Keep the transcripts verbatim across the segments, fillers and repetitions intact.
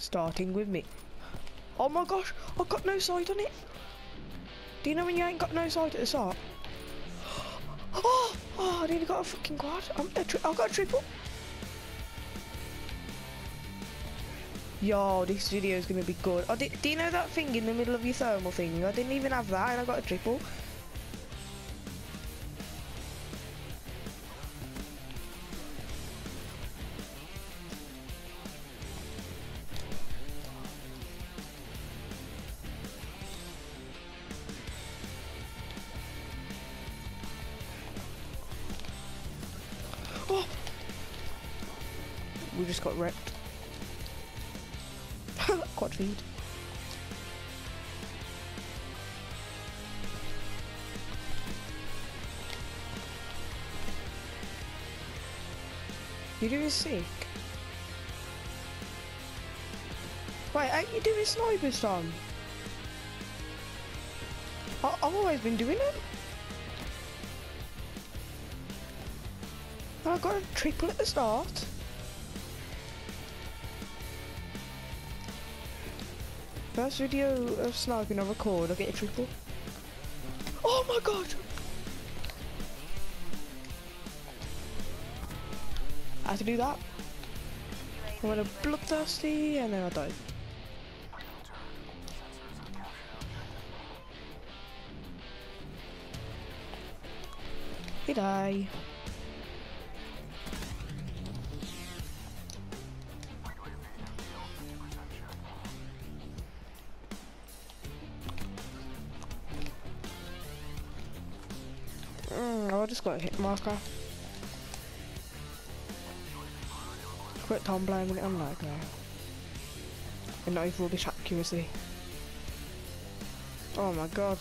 starting with me. Oh my gosh, I've got no sight on it. Do you know when you ain't got no sight at the start? Oh, oh I nearly got a fucking quad. I'm a tri I've got a triple. Yo, this video is gonna be good. Oh, do, do you know that thing in the middle of your thermal thing? I didn't even have that and I got a triple. Oh! We just got wrecked. Quad feed. You're doing sick. Wait, ain't you doing snipers, Tom? I I've always been doing it. I got a triple at the start. First video of sniping I record, I get a triple. Oh my god! I had to do that. I went a bloodthirsty and then I died. He died. Mm, I just got a hit marker. Quit Tom blaming it on like that. And not even rubbish accuracy. Oh my god.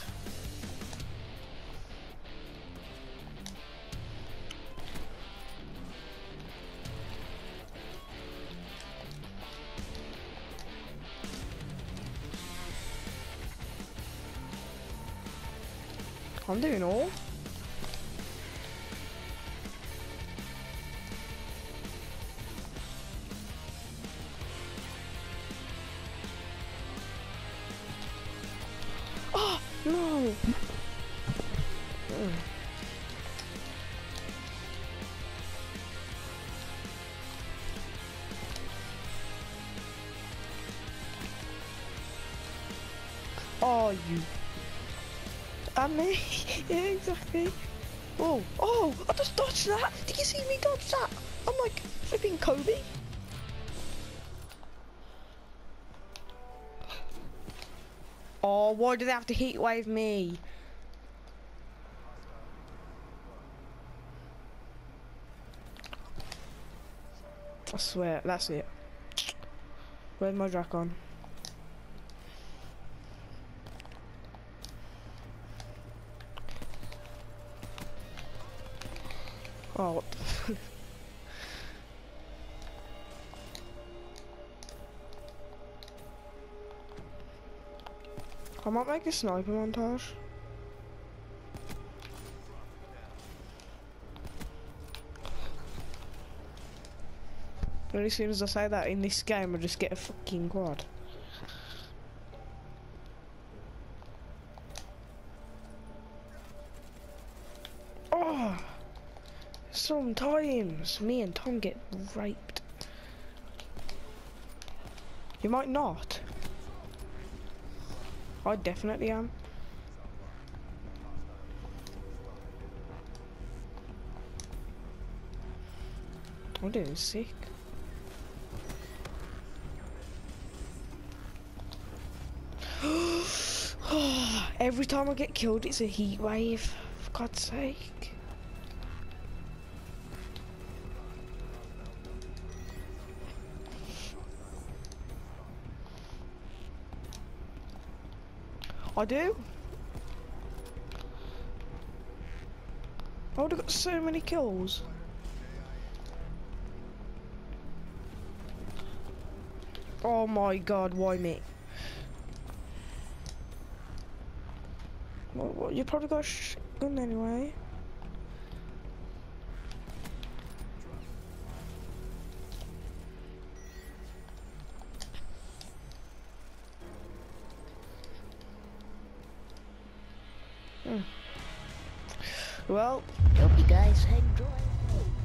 I'm doing all. Oh no! Mm. Oh, you. And me. Yeah, exactly. Oh, oh, I just dodged that. Did you see me dodge that? I'm like flipping Kobe. Oh, why do they have to heat wave me? I swear, that's it. Where's my Drakon? Oh, what the f- I might make a sniper montage. But as soon as I say that in this game, I just get a fucking quad. Oh! Sometimes me and Tom get raped. You might not. I definitely am. I'm doing sick. Every time I get killed, it's a heat wave. For God's sake. I do. I would have got so many kills. Oh my god, why me? What, what, you probably got a shotgun anyway. Hmm. Well, Hope you guys enjoy.